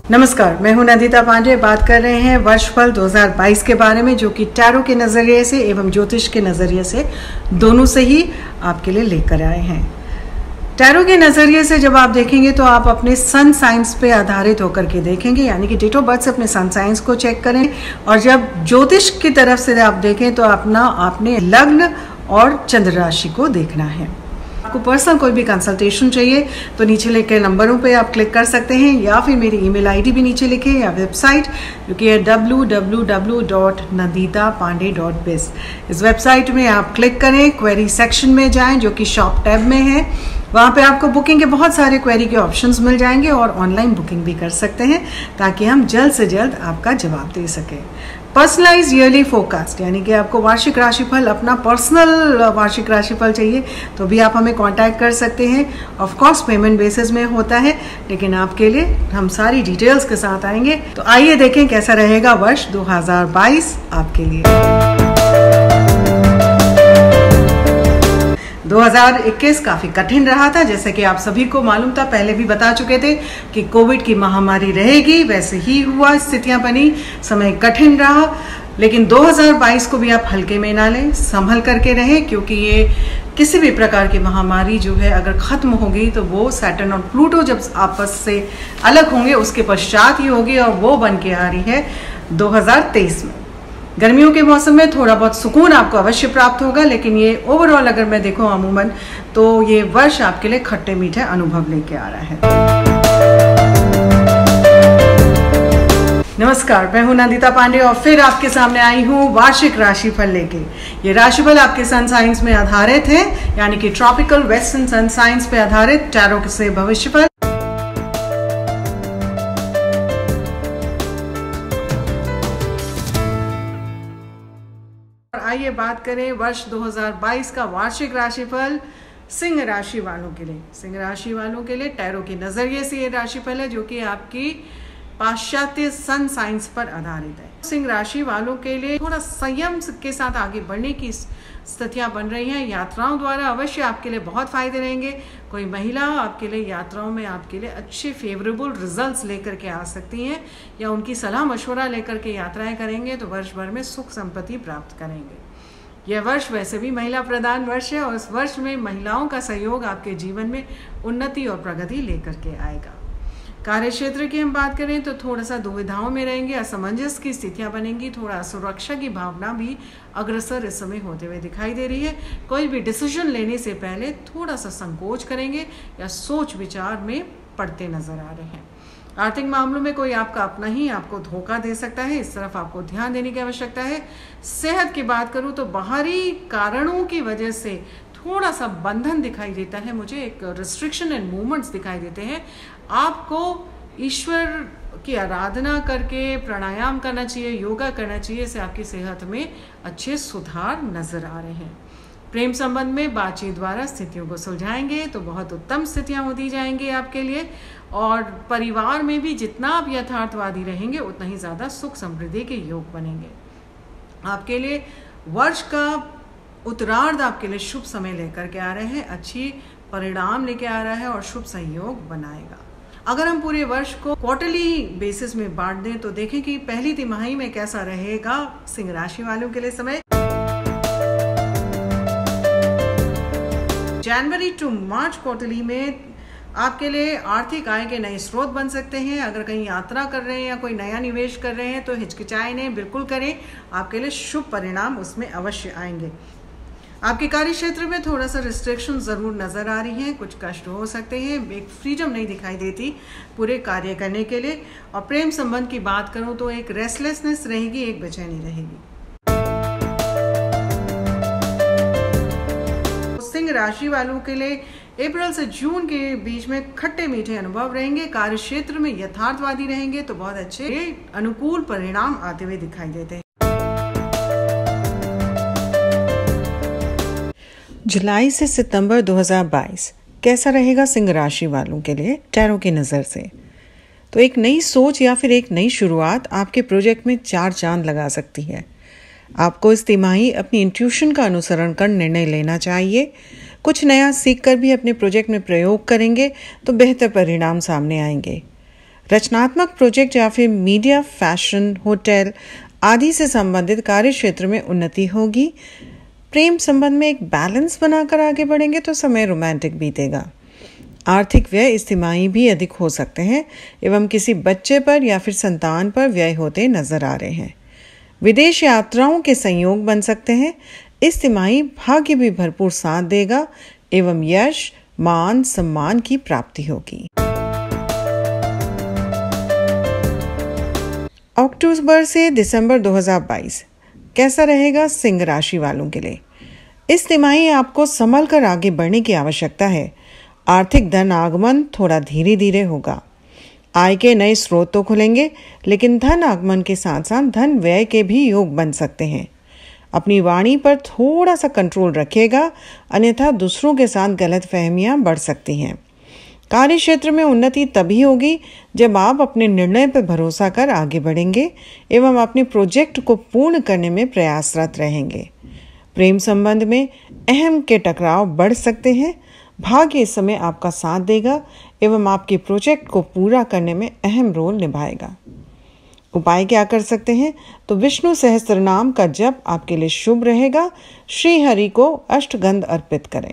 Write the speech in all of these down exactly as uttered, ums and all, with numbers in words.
नमस्कार, मैं हूं नंदिता पांडे। बात कर रहे हैं वर्षफल दो हज़ार बाईस के बारे में, जो कि टैरो के नज़रिए से एवं ज्योतिष के नज़रिए से दोनों से ही आपके लिए लेकर आए हैं। टैरो के नज़रिए से जब आप देखेंगे तो आप अपने सन साइंस पे आधारित होकर के देखेंगे, यानी कि डेट ऑफ बर्थ से अपने सन साइंस को चेक करें। और जब ज्योतिष की तरफ से आप देखें तो अपना आपने लग्न और चंद्र राशि को देखना है। आपको पर्सनल कोई भी कंसल्टेशन चाहिए तो नीचे लिखे नंबरों पे आप क्लिक कर सकते हैं, या फिर मेरी ईमेल आईडी भी नीचे लिखे, या वेबसाइट जो कि है W W W dot Nandita Pandey dot biz. इस वेबसाइट में आप क्लिक करें, क्वेरी सेक्शन में जाएं जो कि शॉप टैब में है। वहाँ पे आपको बुकिंग के बहुत सारे क्वेरी के ऑप्शंस मिल जाएंगे और ऑनलाइन बुकिंग भी कर सकते हैं, ताकि हम जल्द से जल्द आपका जवाब दे सकें। पर्सनलाइज ईयरली फोरकास्ट, यानी कि आपको वार्षिक राशिफल, अपना पर्सनल वार्षिक राशिफल चाहिए तो भी आप हमें कांटेक्ट कर सकते हैं। ऑफ कोर्स पेमेंट बेसिस में होता है, लेकिन आपके लिए हम सारी डिटेल्स के साथ आएंगे। तो आइए देखें कैसा रहेगा वर्ष दो हज़ार बाईस आपके लिए। दो हज़ार इक्कीस काफ़ी कठिन रहा था, जैसे कि आप सभी को मालूम था, पहले भी बता चुके थे कि कोविड की महामारी रहेगी। वैसे ही हुआ, स्थितियां बनी, समय कठिन रहा। लेकिन दो हज़ार बाईस को भी आप हल्के में ना लें, संभल करके रहें, क्योंकि ये किसी भी प्रकार की महामारी जो है अगर ख़त्म होगी तो वो सैटर्न और प्लूटो जब आपस से अलग होंगे उसके पश्चात ही होगी, और वो बन के आ रही है दो हज़ार तेईस में। गर्मियों के मौसम में थोड़ा बहुत सुकून आपको अवश्य प्राप्त होगा, लेकिन ये ओवरऑल अगर मैं देखूं अमूमन तो ये वर्ष आपके लिए खट्टे मीठे अनुभव लेके आ रहा है। नमस्कार, मैं हूं नंदिता पांडे और फिर आपके सामने आई हूं वार्षिक राशिफल लेके। ये राशिफल आपके सन साइंस में आधारित है, यानी कि ट्रॉपिकल वेस्टर्न सन साइंस पे आधारित टैरो से भविष्यफल। आइए बात करें वर्ष दो हज़ार बाईस का वार्षिक राशिफल सिंह राशि वालों के लिए। सिंह राशि वालों के लिए टैरो के नजरिए से ये राशिफल है, जो कि आपकी पाश्चात्य सन साइंस पर आधारित है। सिंह राशि वालों के लिए थोड़ा संयम के साथ आगे बढ़ने की स्थितियां बन रही हैं। यात्राओं द्वारा अवश्य आपके लिए बहुत फायदे रहेंगे। कोई महिला आपके लिए यात्राओं में आपके लिए अच्छे फेवरेबल रिजल्ट्स लेकर के आ सकती हैं, या उनकी सलाह मशवरा लेकर के यात्राएं करेंगे तो वर्ष भर में सुख संपत्ति प्राप्त करेंगे। यह वर्ष वैसे भी महिला प्रधान वर्ष है, और इस वर्ष में महिलाओं का सहयोग आपके जीवन में उन्नति और प्रगति लेकर के आएगा। कार्य क्षेत्र की हम बात करें तो थोड़ा सा दुविधाओं में रहेंगे, असमंजस की स्थितियां बनेंगी, थोड़ा सुरक्षा की भावना भी अग्रसर इस समय होते हुए दिखाई दे रही है। कोई भी डिसीजन लेने से पहले थोड़ा सा संकोच करेंगे या सोच विचार में पड़ते नजर आ रहे हैं। आर्थिक मामलों में कोई आपका अपना ही आपको धोखा दे सकता है, इस तरफ आपको ध्यान देने की आवश्यकता है। सेहत की बात करूं तो बाहरी कारणों की वजह से थोड़ा सा बंधन दिखाई देता है मुझे, एक रिस्ट्रिक्शन एंड मूवमेंट्स दिखाई देते हैं। आपको ईश्वर की आराधना करके प्राणायाम करना चाहिए, योगा करना चाहिए, इससे आपकी सेहत में अच्छे सुधार नजर आ रहे हैं। प्रेम संबंध में बातचीत द्वारा स्थितियों को सुलझाएंगे तो बहुत उत्तम स्थितियां होती जाएंगी आपके लिए। और परिवार में भी जितना आप यथार्थवादी रहेंगे उतना ही ज़्यादा सुख समृद्धि के योग बनेंगे। आपके लिए वर्ष का उत्तरार्ध आपके लिए शुभ समय लेकर के आ रहे हैं, अच्छी परिणाम लेके आ रहा है और शुभ संयोग बनाएगा। अगर हम पूरे वर्ष को क्वार्टरली बेसिस में बांट दें तो देखें कि पहली तिमाही में कैसा रहेगा सिंह राशि वालों के लिए समय। जनवरी टू मार्च क्वार्टरली में आपके लिए आर्थिक आय के नए स्रोत बन सकते हैं। अगर कहीं यात्रा कर रहे हैं या कोई नया निवेश कर रहे हैं तो हिचकिचाए नहीं, बिल्कुल करें, आपके लिए शुभ परिणाम उसमें अवश्य आएंगे। आपके कार्य क्षेत्र में थोड़ा सा रिस्ट्रिक्शन जरूर नजर आ रही हैं, कुछ कष्ट हो सकते हैं, एक फ्रीडम नहीं दिखाई देती पूरे कार्य करने के लिए। और प्रेम संबंध की बात करूं तो एक रेस्टलेसनेस रहेगी, एक बेचैनी रहेगी। सिंह राशि वालों के लिए अप्रैल से जून के बीच में खट्टे मीठे अनुभव रहेंगे। कार्य क्षेत्र में यथार्थवादी रहेंगे तो बहुत अच्छे अनुकूल परिणाम आते हुए दिखाई देते हैं। जुलाई से सितंबर दो हज़ार बाईस कैसा रहेगा सिंह राशि वालों के लिए टैरो की नज़र से। तो एक नई सोच या फिर एक नई शुरुआत आपके प्रोजेक्ट में चार चांद लगा सकती है। आपको इस तिमाही अपनी इंट्यूशन का अनुसरण कर निर्णय लेना चाहिए। कुछ नया सीखकर भी अपने प्रोजेक्ट में प्रयोग करेंगे तो बेहतर परिणाम सामने आएंगे। रचनात्मक प्रोजेक्ट या फिर मीडिया, फैशन, होटल आदि से संबंधित कार्य क्षेत्र में उन्नति होगी। प्रेम संबंध में एक बैलेंस बनाकर आगे बढ़ेंगे तो समय रोमांटिक बीतेगा। आर्थिक व्यय इस तिमाही भी अधिक हो सकते हैं एवं किसी बच्चे पर या फिर संतान पर व्यय होते नजर आ रहे हैं। विदेश यात्राओं के संयोग बन सकते हैं। इस तिमाही भाग्य भी भरपूर साथ देगा एवं यश, मान, सम्मान की प्राप्ति होगी। अक्टूबर से दिसंबर दो हज़ार बाईस कैसा रहेगा सिंह राशि वालों के लिए? इस तिमाही आपको संभल कर आगे बढ़ने की आवश्यकता है। आर्थिक धन आगमन थोड़ा धीरे धीरे होगा। आय के नए स्रोत तो खुलेंगे, लेकिन धन आगमन के साथ साथ धन व्यय के भी योग बन सकते हैं। अपनी वाणी पर थोड़ा सा कंट्रोल रखिएगा, अन्यथा दूसरों के साथ गलतफहमियां बढ़ सकती हैं। कार्य क्षेत्र में उन्नति तभी होगी जब आप अपने निर्णय पर भरोसा कर आगे बढ़ेंगे एवं अपने प्रोजेक्ट को पूर्ण करने में प्रयासरत रहेंगे। प्रेम संबंध में अहम के टकराव बढ़ सकते हैं। भाग्य इस समय आपका साथ देगा एवं आपके प्रोजेक्ट को पूरा करने में अहम रोल निभाएगा। उपाय क्या कर सकते हैं? तो विष्णु सहस्त्रनाम का जप आपके लिए शुभ रहेगा। श्री हरि को अष्टगंध अर्पित करें।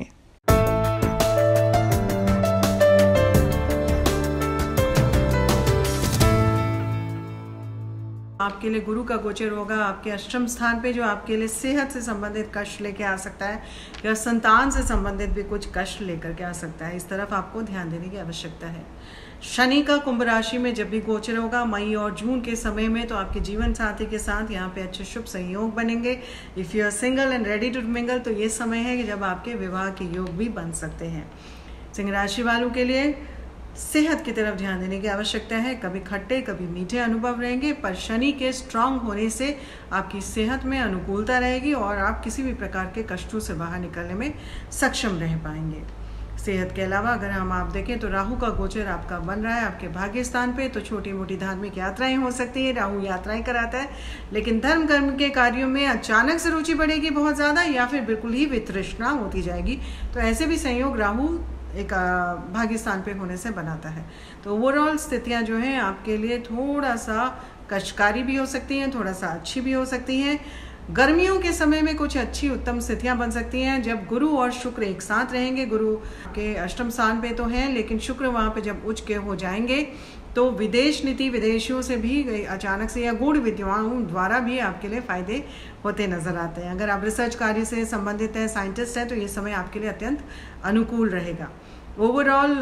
आपके लिए गुरु का गोचर होगा आपके अष्टम स्थान पे, जो आपके लिए सेहत से संबंधित कष्ट लेके आ सकता है या संतान से संबंधित भी कुछ कष्ट लेकर के आ सकता है। इस तरफ आपको ध्यान देने की आवश्यकता है। शनि का कुंभ राशि में जब भी गोचर होगा मई और जून के समय में, तो आपके जीवन साथी के साथ यहाँ पे अच्छे शुभ संयोग बनेंगे। If you are single and ready to mingle, तो ये समय है कि जब आपके विवाह के योग भी बन सकते हैं। सिंह राशि वालों के लिए सेहत की तरफ ध्यान देने की आवश्यकता है। कभी खट्टे कभी मीठे अनुभव रहेंगे, पर शनि के स्ट्रांग होने से आपकी सेहत में अनुकूलता रहेगी और आप किसी भी प्रकार के कष्टों से बाहर निकलने में सक्षम रह पाएंगे। सेहत के अलावा अगर हम आप देखें तो राहु का गोचर आपका बन रहा है आपके भाग्य स्थान पे, तो छोटी मोटी धार्मिक यात्राएं हो सकती है। राहु यात्राएं कराता है, लेकिन धर्म कर्म के कार्यों में अचानक से रुचि बढ़ेगी बहुत ज़्यादा, या फिर बिल्कुल ही वितृष्णा होती जाएगी। तो ऐसे भी संयोग राहु एक भाग्य स्थान पे होने से बनाता है। तो ओवरऑल स्थितियां जो हैं आपके लिए थोड़ा सा कष्टकारी भी हो सकती हैं, थोड़ा सा अच्छी भी हो सकती हैं। गर्मियों के समय में कुछ अच्छी उत्तम स्थितियां बन सकती हैं जब गुरु और शुक्र एक साथ रहेंगे। गुरु के अष्टम स्थान पे तो हैं, लेकिन शुक्र वहाँ पे जब उच्च के हो जाएंगे तो विदेश नीति, विदेशियों से भी अचानक से या गूढ़ विद्वाओं द्वारा भी आपके लिए फायदे होते नजर आते हैं। अगर आप रिसर्च कार्य से संबंधित हैं, साइंटिस्ट हैं, तो ये समय आपके लिए अत्यंत अनुकूल रहेगा। ओवरऑल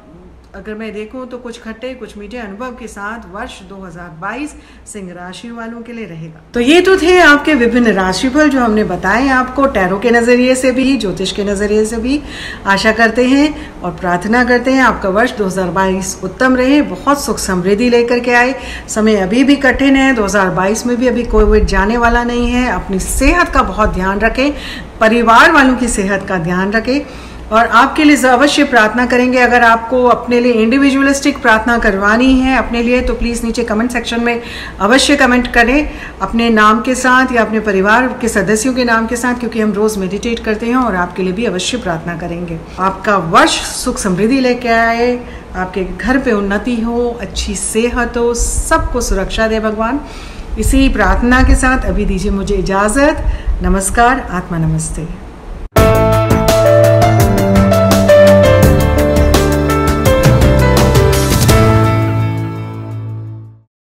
अगर मैं देखूं तो कुछ खट्टे कुछ मीठे अनुभव के साथ वर्ष दो हज़ार बाईस सिंह राशि वालों के लिए रहेगा। तो ये तो थे आपके विभिन्न राशिफल जो हमने बताए आपको, टैरो के नजरिए से भी, ज्योतिष के नजरिए से भी। आशा करते हैं और प्रार्थना करते हैं आपका वर्ष दो हज़ार बाईस उत्तम रहे, बहुत सुख समृद्धि लेकर के आए। समय अभी भी कठिन है, दो हज़ार बाईस में भी अभी कोविड जाने वाला नहीं है। अपनी सेहत का बहुत ध्यान रखें, परिवार वालों की सेहत का ध्यान रखें और आपके लिए अवश्य प्रार्थना करेंगे। अगर आपको अपने लिए इंडिविजुअलिस्टिक प्रार्थना करवानी है अपने लिए, तो प्लीज़ नीचे कमेंट सेक्शन में अवश्य कमेंट करें अपने नाम के साथ या अपने परिवार के सदस्यों के नाम के साथ, क्योंकि हम रोज़ मेडिटेट करते हैं और आपके लिए भी अवश्य प्रार्थना करेंगे। आपका वर्ष सुख समृद्धि लेके आए, आपके घर पे उन्नति हो, अच्छी सेहत हो, सबको सुरक्षा दे भगवान। इसी प्रार्थना के साथ अभी दीजिए मुझे इजाज़त। नमस्कार, आत्मा नमस्ते।